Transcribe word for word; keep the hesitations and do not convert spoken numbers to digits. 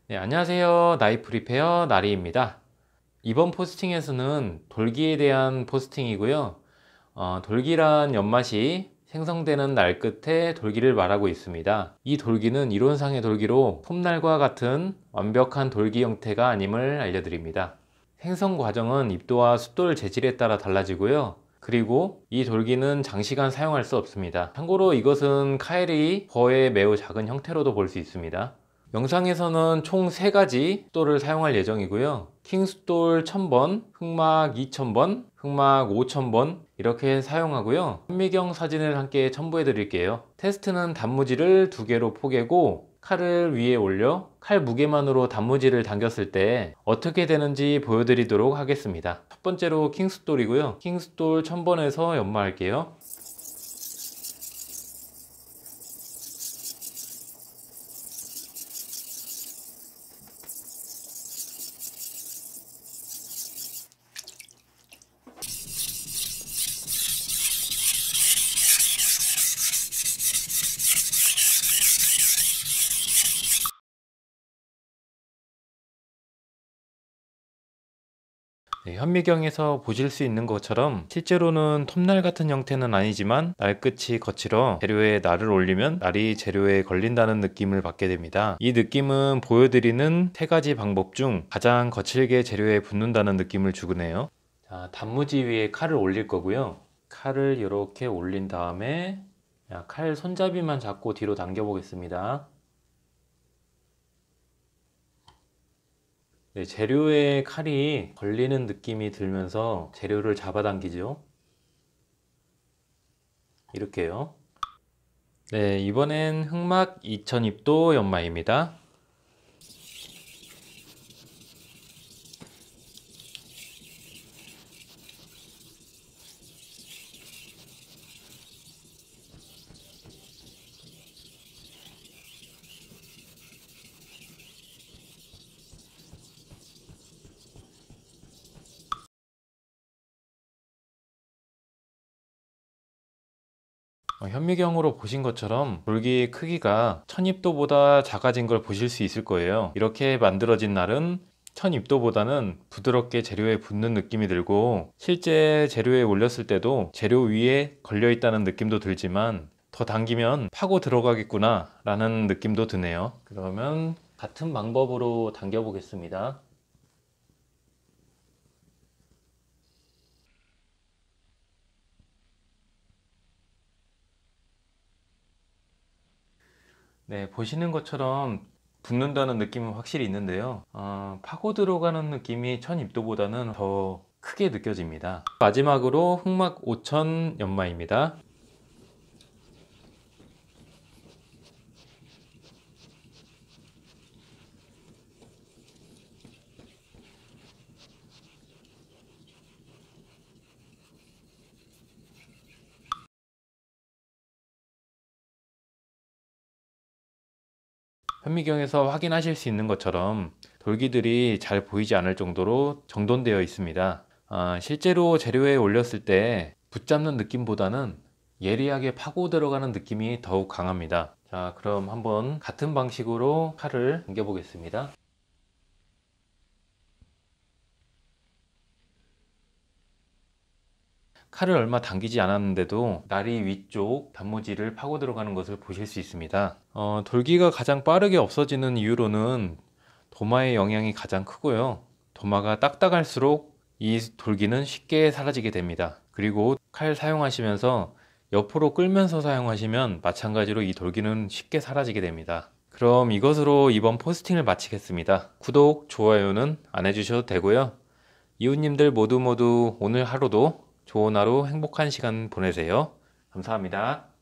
네, 안녕하세요. 나이프 리페어 나리입니다. 이번 포스팅에서는 돌기에 대한 포스팅이고요. 어, 돌기란 연못이 생성되는 날 끝에 돌기를 말하고 있습니다. 이 돌기는 이론상의 돌기로 폼날과 같은 완벽한 돌기 형태가 아님을 알려드립니다. 생성 과정은 입도와 숫돌 재질에 따라 달라지고요. 그리고 이 돌기는 장시간 사용할 수 없습니다. 참고로 이것은 카일이 버의 매우 작은 형태로도 볼 수 있습니다. 영상에서는 총 세 가지 숫돌을 사용할 예정이고요. 킹숫돌 천 번, 흑막 이천 번, 흑막 오천 번 이렇게 사용하고요. 현미경 사진을 함께 첨부해 드릴게요. 테스트는 단무지를 두 개로 포개고 칼을 위에 올려 칼 무게만으로 단무지를 당겼을 때 어떻게 되는지 보여드리도록 하겠습니다. 첫 번째로 킹숫돌이고요. 킹숫돌 천 번에서 연마할게요. 네, 현미경에서 보실 수 있는 것처럼 실제로는 톱날 같은 형태는 아니지만 날 끝이 거칠어 재료에 날을 올리면 날이 재료에 걸린다는 느낌을 받게 됩니다. 이 느낌은 보여드리는 세 가지 방법 중 가장 거칠게 재료에 붙는다는 느낌을 주네요. 자, 단무지 위에 칼을 올릴 거고요. 칼을 이렇게 올린 다음에 칼 손잡이만 잡고 뒤로 당겨 보겠습니다. 네, 재료에 칼이 걸리는 느낌이 들면서 재료를 잡아당기죠. 이렇게요. 네, 이번엔 흑막 이천 입도 연마입니다. 어, 현미경으로 보신 것처럼 돌기 크기가 천 입도보다 작아진 걸 보실 수 있을 거예요. 이렇게 만들어진 날은 천 입도보다는 부드럽게 재료에 붙는 느낌이 들고 실제 재료에 올렸을 때도 재료 위에 걸려 있다는 느낌도 들지만 더 당기면 파고 들어가겠구나 라는 느낌도 드네요. 그러면 같은 방법으로 당겨 보겠습니다. 네, 보시는 것처럼 붙는다는 느낌은 확실히 있는데요. 어, 파고 들어가는 느낌이 천 입도보다는 더 크게 느껴집니다. 마지막으로 흑막 오천 연마입니다. 현미경에서 확인하실 수 있는 것처럼 돌기들이 잘 보이지 않을 정도로 정돈되어 있습니다. 아, 실제로 재료에 올렸을 때 붙잡는 느낌보다는 예리하게 파고 들어가는 느낌이 더욱 강합니다. 자, 그럼 한번 같은 방식으로 칼을 당겨 보겠습니다. 칼을 얼마 당기지 않았는데도 나리 위쪽 단무지를 파고 들어가는 것을 보실 수 있습니다. 어, 돌기가 가장 빠르게 없어지는 이유로는 도마의 영향이 가장 크고요. 도마가 딱딱할수록 이 돌기는 쉽게 사라지게 됩니다. 그리고 칼 사용하시면서 옆으로 끌면서 사용하시면 마찬가지로 이 돌기는 쉽게 사라지게 됩니다. 그럼 이것으로 이번 포스팅을 마치겠습니다. 구독, 좋아요는 안 해주셔도 되고요. 이웃님들 모두 모두 오늘 하루도 좋은 하루 행복한 시간 보내세요. 감사합니다.